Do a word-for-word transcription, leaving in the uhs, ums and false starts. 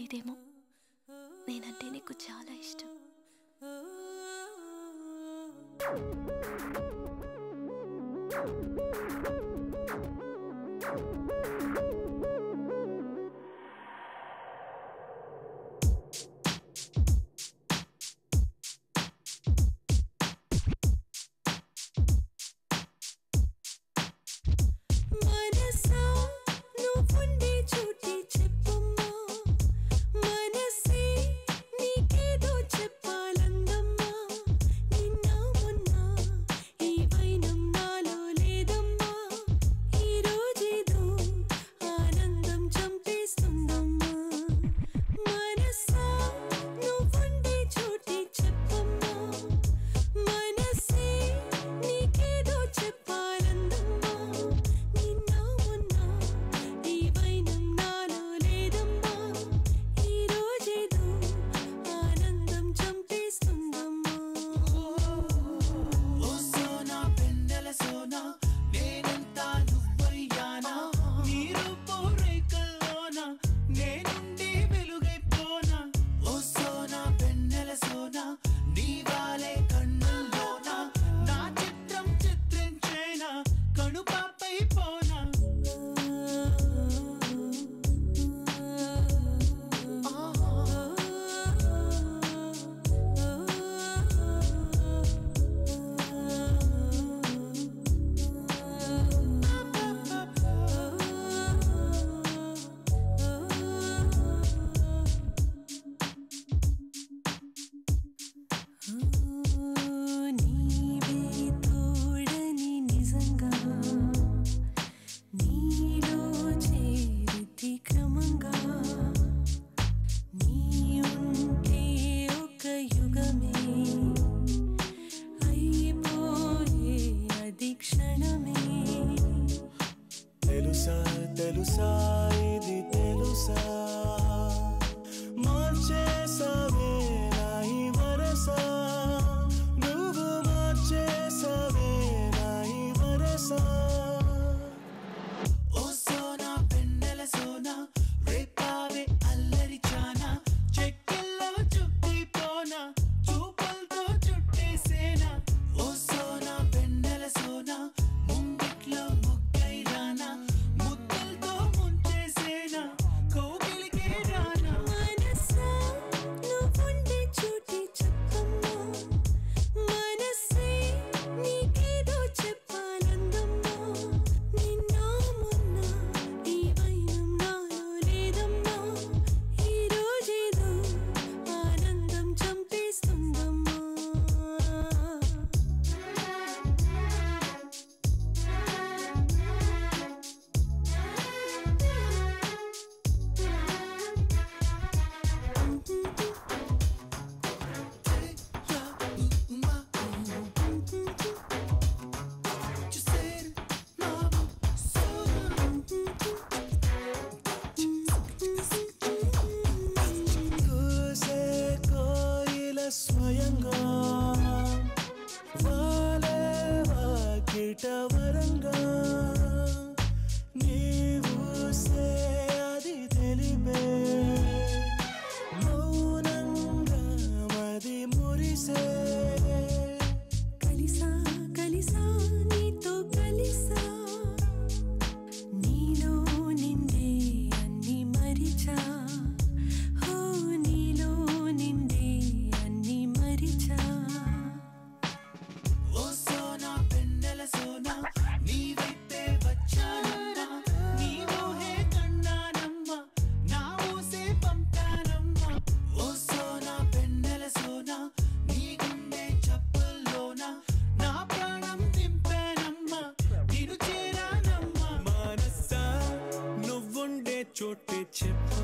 తెలీదేమో, నేనంటే నీకు చాలా ఇష్టం. తెలుసా ఇది తెలుసా మార్చేసావే నా ఈ వరస నువ్వు మార్చేసావే నా ఈ వరస ఓ సోనా పెన్నెల సోనా రేపావే అల్లరి చానా చెక్కిల్లో చుట్టిపోనా చూపులతో చుట్టేసేనా ఓ సోనా పెన్నెల సోనా ముంగిట్లో ముగ్గై రానా ముద్దలతో ముంచేసేనా కోగిలికే రానా మనసా నువ్వుండే చోటి చెప్పమ్మా మనసే నీకేదో చెప్పాలందమ్మా నిన్న మొన్న ఈ వైనం నాలో లేదమ్మా ఈ రోజేదో ఆనందం చంపేస్తుందమ్మా కూసే కోయిల స్వయంగా వాలే వాకిట వరంగా నీవూసే అది తెలిపే మౌనంగా మది మురిసే కలిసా కలిసా నీతో కలిసా నీలో నిండే అన్ని మరిచా హో నీలో నిండే అన్ని మరిచా ఓ సోనా పెన్నెల సోనా నీ వైపే వచ్చానమ్మా నీ మోహే కన్నానమ్మా నా ఊసే పంపానమ్మా ఓ సోనా పెన్నెల సోనా నీ గుండె చప్పుల్లోనా నా ప్రాణం నింపానమ్మా నిన్ను చేరానమ్మా మనసా నువ్వుండే చోటే చెప్ప